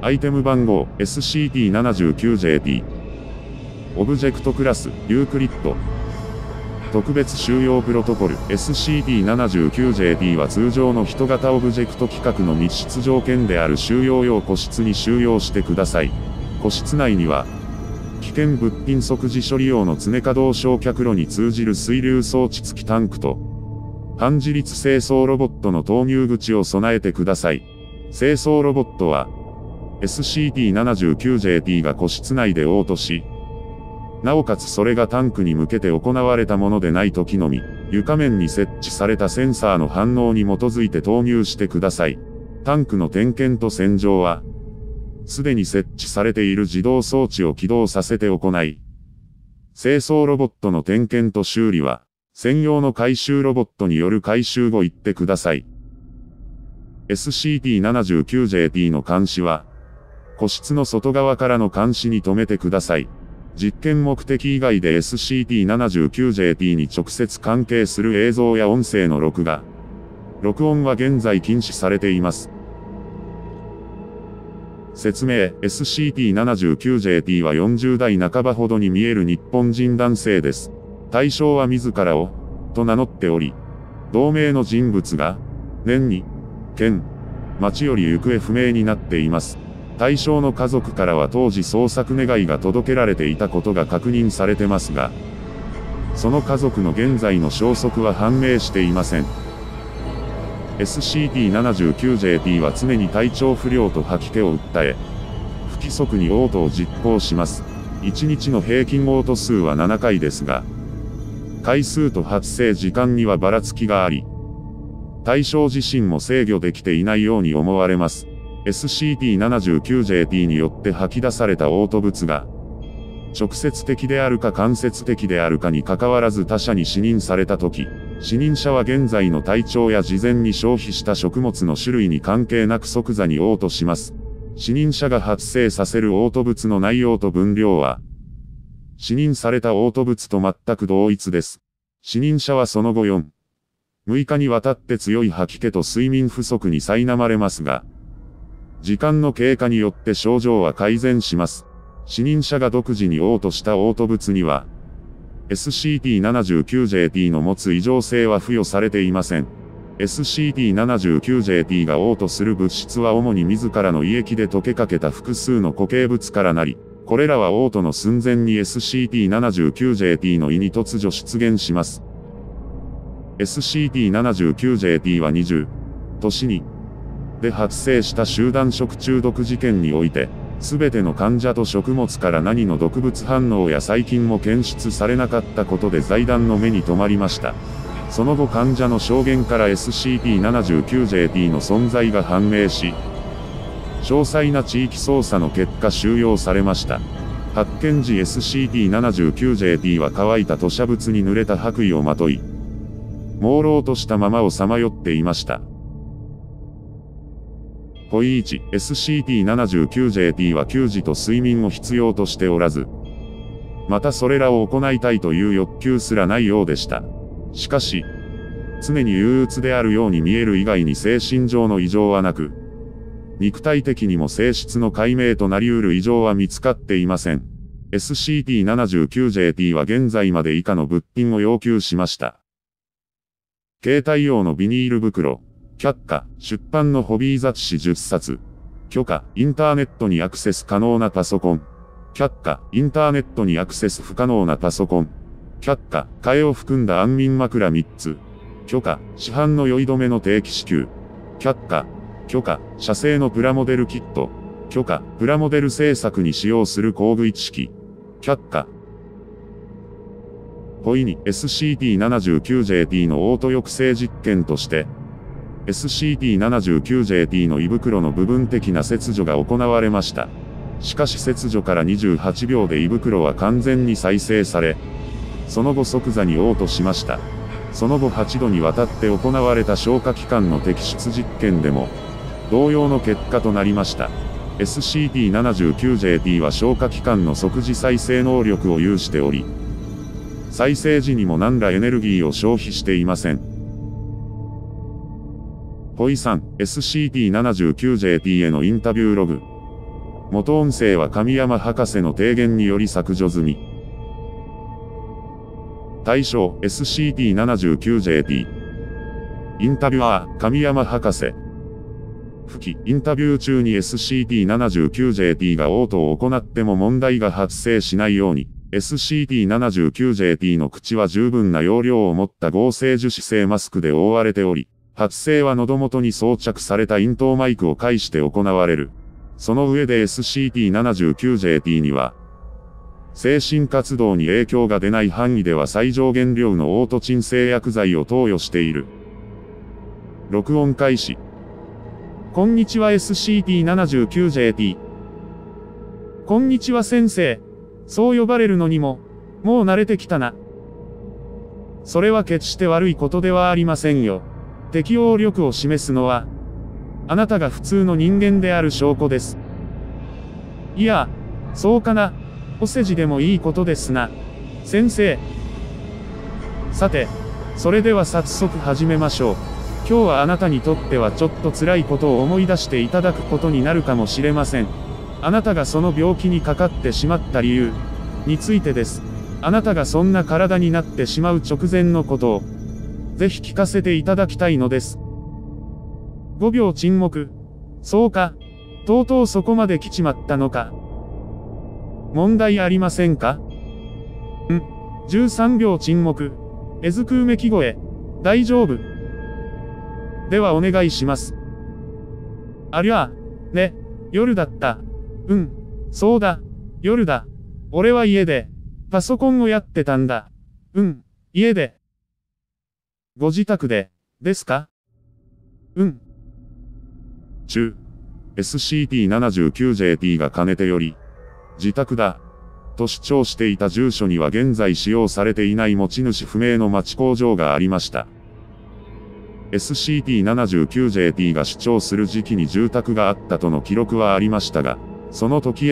アイテム番号 SCP-79JP。オブジェクトクラス、ユークリッド。特別収容プロトコル SCP-79JP は通常の人型オブジェクト規格の密室条件である収容用個室に収容してください。個室内には、危険物品即時処理用の常可動焼却炉に通じる水流装置付きタンクと、半自立清掃ロボットの投入口を備えてください。清掃ロボットは、SCP-79JP が個室内で応答し、なおかつそれがタンクに向けて行われたものでない時のみ、床面に設置されたセンサーの反応に基づいて投入してください。タンクの点検と洗浄は、すでに設置されている自動装置を起動させて行い、清掃ロボットの点検と修理は、専用の回収ロボットによる回収後行ってください。SCP-79JP の監視は、個室の外側からの監視に留めてください。実験目的以外で SCP-79JP に直接関係する映像や音声の録音は現在禁止されています。説明 SCP-79JP は40代半ばほどに見える日本人男性です。対象は自らを、と名乗っており、同名の人物が、年に、県、町より行方不明になっています。対象の家族からは当時捜索願いが届けられていたことが確認されてますが、その家族の現在の消息は判明していません。SCP-79JP は常に体調不良と吐き気を訴え、不規則に嘔吐を実行します。1日の平均嘔吐数は7回ですが、回数と発生時間にはばらつきがあり、対象自身も制御できていないように思われます。SCP-79JP によって吐き出された嘔吐物が、直接的であるか間接的であるかに関わらず他者に死認されたとき、死認者は現在の体調や事前に消費した食物の種類に関係なく即座に嘔吐します。死認者が発生させる嘔吐物の内容と分量は、死認された嘔吐物と全く同一です。死認者はその後4、6日にわたって強い吐き気と睡眠不足に苛まれますが、時間の経過によって症状は改善します。死認者が独自に嘔吐した嘔吐物には、SCP-79JP の持つ異常性は付与されていません。SCP-79JP が嘔吐する物質は主に自らの胃液で溶けかけた複数の固形物からなり、これらは嘔吐の寸前に SCP-79JP の胃に突如出現します。SCP-79JP は20年にで発生した集団食中毒事件において、すべての患者と食物から何の毒物反応や細菌も検出されなかったことで財団の目に留まりました。その後患者の証言から SCP-79JP の存在が判明し、詳細な地域捜査の結果収容されました。発見時 SCP-79JP は乾いた吐砂物に濡れた白衣をまとい、朦朧としたままをさまよっていました。ポイ1、SCP-79JP は給仕と睡眠を必要としておらず、またそれらを行いたいという欲求すらないようでした。しかし、常に憂鬱であるように見える以外に精神上の異常はなく、肉体的にも性質の解明となり得る異常は見つかっていません。SCP-79JP は現在まで以下の物品を要求しました。携帯用のビニール袋。却下、出版のホビー雑誌10冊。許可、インターネットにアクセス可能なパソコン。却下、インターネットにアクセス不可能なパソコン。却下、替えを含んだ安眠枕3つ。許可、市販の酔い止めの定期支給。却下、許可、社製のプラモデルキット。許可、プラモデル製作に使用する工具一式。却下。ポイ2、SCP-79JP の嘔吐抑制実験として、SCP-79JP の胃袋の部分的な切除が行われました。しかし切除から28秒で胃袋は完全に再生され、その後即座に嘔吐しました。その後8度にわたって行われた消化器官の摘出実験でも、同様の結果となりました。SCP-79JP は消化器官の即時再生能力を有しており、再生時にも何らエネルギーを消費していません。ポイ3、SCP-79JP へのインタビューログ。 元音声は神山博士の提言により削除済み。対象 SCP-79JP。インタビュアー、神山博士。付記、インタビュー中に SCP-79JP が嘔吐を行っても問題が発生しないように、SCP-79JP の口は十分な容量を持った合成樹脂製マスクで覆われており、発声は喉元に装着された咽頭マイクを介して行われる。その上で SCP-79JP には、精神活動に影響が出ない範囲では最上限量のオートチン製薬剤を投与している。録音開始。こんにちは SCP-79JP。こんにちは先生。そう呼ばれるのにも、もう慣れてきたな。それは決して悪いことではありませんよ。適応力を示すのは、あなたが普通の人間である証拠です。いや、そうかな。お世辞でもいいことですな。先生。さて、それでは早速始めましょう。今日はあなたにとってはちょっと辛いことを思い出していただくことになるかもしれません。あなたがその病気にかかってしまった理由についてです。あなたがそんな体になってしまう直前のことを、ぜひ聞かせていただきたいのです。5秒沈黙。そうか。とうとうそこまで来ちまったのか。問題ありませんか？13秒沈黙。えずくうめき声。大丈夫。ではお願いします。ありゃ、ね、夜だった。そうだ、夜だ。俺は家で、パソコンをやってたんだ。家で。ご自宅で、ですか？ SCP-79JP がかねてより、自宅だ。と主張していた住所には現在使用されていない持ち主不明の町工場がありました。SCP-79JP が主張する時期に住宅があったとの記録はありましたが、その時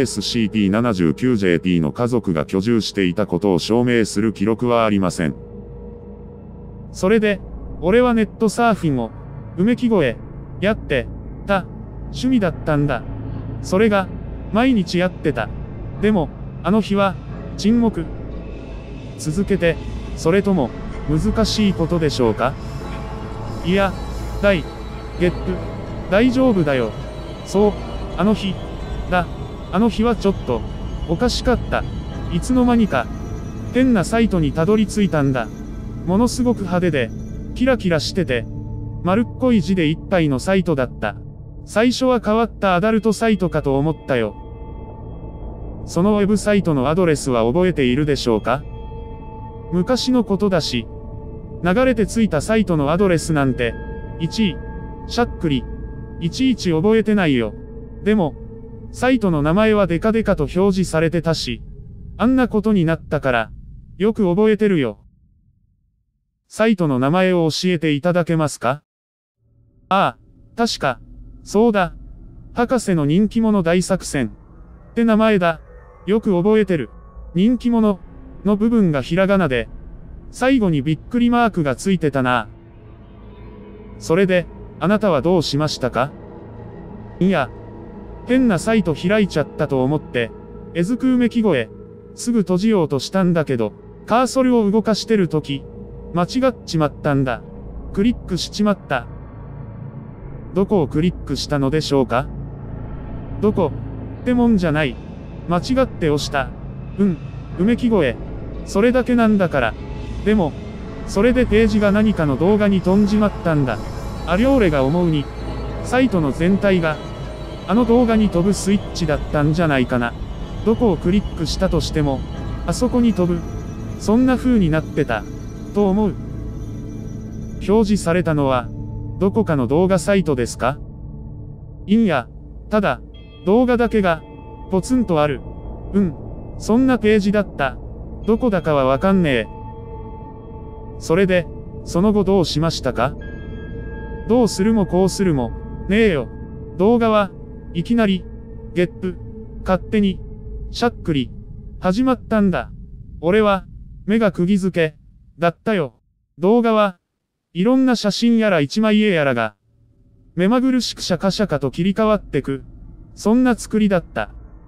SCP-79JP の家族が居住していたことを証明する記録はありません。 それで、俺はネットサーフィンを、うめき声、やって、た、趣味だったんだ。それが、毎日やってた。でも、あの日は、沈黙。続けて、それとも、難しいことでしょうか？いや、ゲップ、大丈夫だよ。そう、あの日、あの日はちょっと、おかしかった。いつの間にか、変なサイトにたどり着いたんだ。ものすごく派手で、キラキラしてて、丸っこい字でいっぱいのサイトだった。最初は変わったアダルトサイトかと思ったよ。そのウェブサイトのアドレスは覚えているでしょうか？昔のことだし、流れてついたサイトのアドレスなんて、しゃっくり、いちいち覚えてないよ。でも、サイトの名前はデカデカと表示されてたし、あんなことになったから、よく覚えてるよ。サイトの名前を教えていただけますか？ああ、確か、そうだ。博士の人気者大作戦。って名前だ。よく覚えてる。人気者の部分がひらがなで、最後にびっくりマークがついてたな。それで、あなたはどうしましたか？いや、変なサイト開いちゃったと思って、えずくうめき声、すぐ閉じようとしたんだけど、カーソルを動かしてるとき、間違っちまったんだ。クリックしちまった。どこをクリックしたのでしょうか？どこってもんじゃない。間違って押した。うめき声。それだけなんだから。でも、それでページが何かの動画に飛んじまったんだ。ありょーれが思うに、サイトの全体が、あの動画に飛ぶスイッチだったんじゃないかな。どこをクリックしたとしても、あそこに飛ぶ。そんな風になってた。と思う。表示されたのは、どこかの動画サイトですか？いんや、ただ、動画だけが、ポツンとある。そんなページだった。どこだかはわかんねえ。それで、その後どうしましたか？どうするもこうするも、ねえよ。動画は、いきなり、ゲップ、勝手に、しゃっくり、始まったんだ。俺は、目が釘付け、だったよ。動画は、いろんな写真やら一枚絵やらが、目まぐるしくシャカシャカと切り替わってく。そんな作りだった。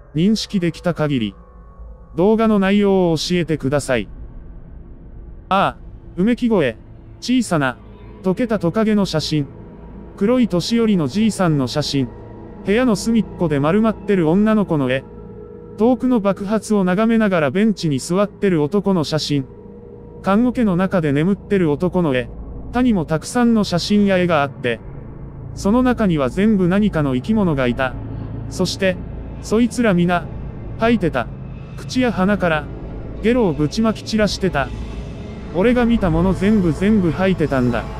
認識できた限り、動画の内容を教えてください。ああ、うめき声、小さな、溶けたトカゲの写真。黒い年寄りのじいさんの写真。部屋の隅っこで丸まってる女の子の絵。遠くの爆発を眺めながらベンチに座ってる男の写真。看護家の中で眠ってる男の絵。他にもたくさんの写真や絵があって、その中には全部何かの生き物がいた。そして、そいつら皆、吐いてた。口や鼻から、ゲロをぶちまき散らしてた。俺が見たもの全部吐いてたんだ。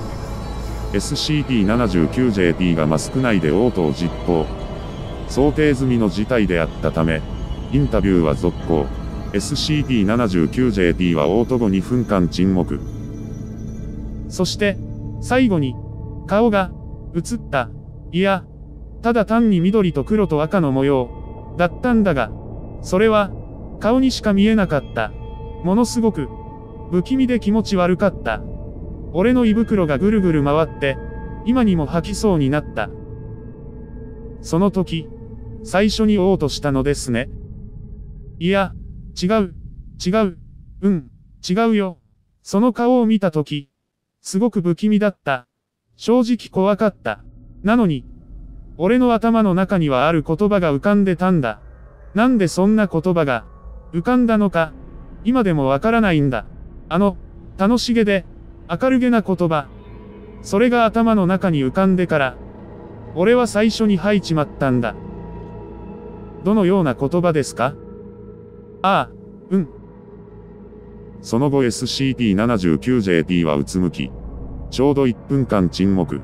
SCP-79JT がマスク内で嘔吐を実行。想定済みの事態であったため、インタビューは続行。SCP-79JT は嘔吐後2分間沈黙。 そして、最後に、顔が、映った。いや、ただ単に緑と黒と赤の模様、だったんだが、それは、顔にしか見えなかった。ものすごく、不気味で気持ち悪かった。俺の胃袋がぐるぐる回って、今にも吐きそうになった。その時、最初に嘔吐したのですね。いや、違う、違うよ。その顔を見た時、すごく不気味だった。正直怖かった。なのに、俺の頭の中にはある言葉が浮かんでたんだ。なんでそんな言葉が浮かんだのか、今でもわからないんだ。楽しげで、明るげな言葉。それが頭の中に浮かんでから、俺は最初に吐いちまったんだ。どのような言葉ですか？ああ、うん。 その後 SCP-79JT はうつむき、ちょうど1分間沈黙。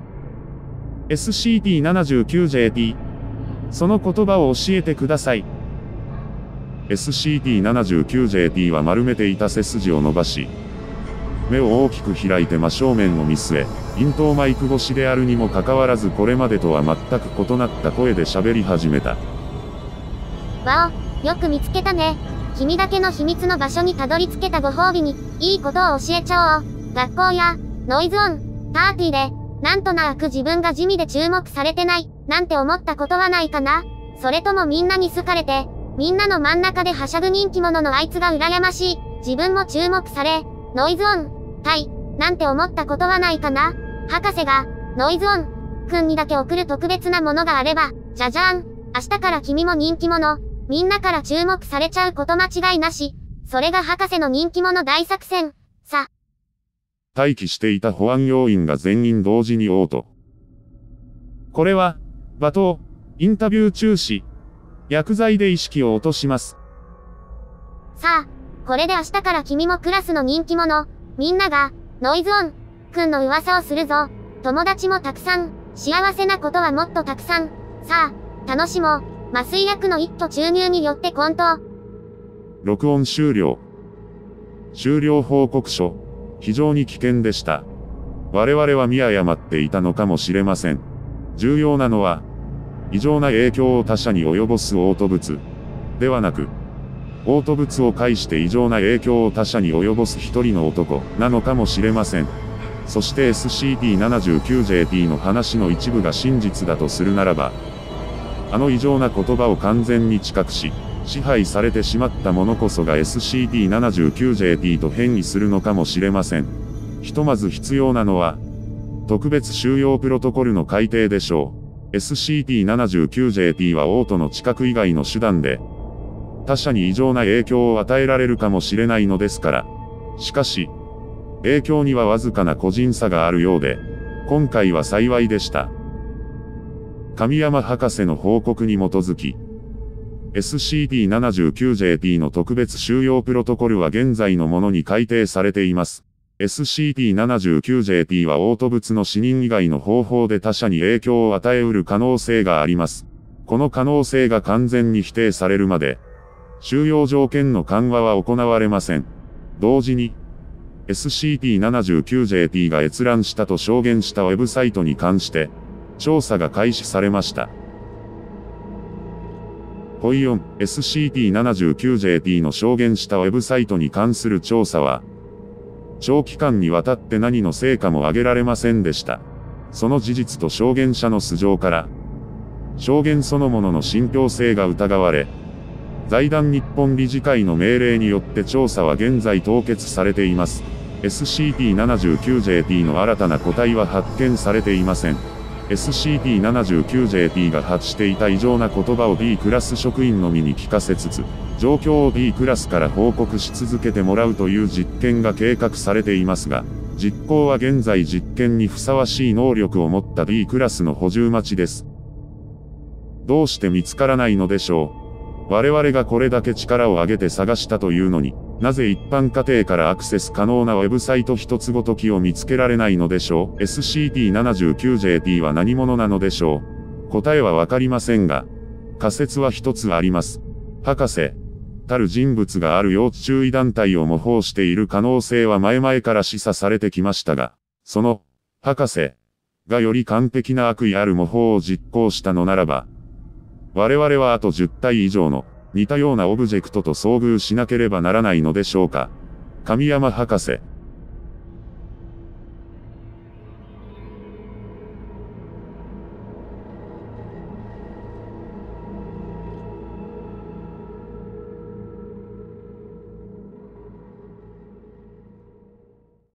SCP-79JT、その言葉を教えてください。 SCP-79JT は丸めていた背筋を伸ばし、目を大きく開いて真正面を見据え、咽頭マイク越しであるにもかかわらずこれまでとは全く異なった声で喋り始めた。 わお、よく見つけたね。君だけの秘密の場所にたどり着けたご褒美に、いいことを教えちゃおう。学校や、ノイズオン、パーティーで、なんとなく自分が地味で注目されてない、なんて思ったことはないかな？それともみんなに好かれて、みんなの真ん中ではしゃぐ人気者のあいつが羨ましい、自分も注目され、ノイズオン、タイ、なんて思ったことはないかな？博士が、ノイズオン、くんにだけ送る特別なものがあれば、じゃじゃーん、明日から君も人気者、みんなから注目されちゃうこと間違いなし。それが博士の人気者大作戦、さ。 待機していた保安要員が全員同時に嘔吐。 これは、罵倒、インタビュー中止、薬剤で意識を落とします。 さあ、これで明日から君もクラスの人気者、みんなが、ノイズオン、くんの噂をするぞ。友達もたくさん、幸せなことはもっとたくさん。さあ、楽しもう。麻酔薬の一途注入によって混沌。 録音終了。終了報告書。非常に危険でした。我々は見誤っていたのかもしれません。重要なのは、異常な影響を他者に及ぼす嘔吐物。ではなく、嘔吐物を介して異常な影響を他者に及ぼす一人の男、なのかもしれません。そして SCP-79JT の話の一部が真実だとするならば、あの異常な言葉を完全に知覚し、支配されてしまったものこそが SCP-79JT と変異するのかもしれません。ひとまず必要なのは、特別収容プロトコルの改定でしょう。SCP-79JT は嘔吐の知覚以外の手段で、他者に異常な影響を与えられるかもしれないのですから。しかし、影響にはわずかな個人差があるようで、今回は幸いでした。神山博士の報告に基づき、SCP-79JT の特別収容プロトコルは現在のものに改定されています。SCP-79JT は嘔吐物の死人以外の方法で他者に影響を与えうる可能性があります。この可能性が完全に否定されるまで、収容条件の緩和は行われません。同時に、SCP-79JT が閲覧したと証言したウェブサイトに関して、調査が開始されました。ポイオン、SCP-79JT の証言したウェブサイトに関する調査は、長期間にわたって何の成果も上げられませんでした。その事実と証言者の素性から、 証言そのものの信憑性が疑われ、財団日本理事会の命令によって調査は現在凍結されています。SCP-79JP の新たな個体は発見されていません。SCP-79JP が発していた異常な言葉を B クラス職員のみに聞かせつつ、状況を B クラスから報告し続けてもらうという実験が計画されていますが、実行は現在実験にふさわしい能力を持った B クラスの補充待ちです。どうして見つからないのでしょう。我々がこれだけ力を挙げて探したというのに、なぜ一般家庭からアクセス可能なウェブサイト一つごときを見つけられないのでしょう。SCP-79JP は何者なのでしょう。答えはわかりませんが、仮説は一つあります。博士たる人物がある要注意団体を模倣している可能性は前々から示唆されてきましたが、その博士がより完璧な悪意ある模倣を実行したのならば、我々はあと10体以上の似たようなオブジェクトと遭遇しなければならないのでしょうか。神山博士。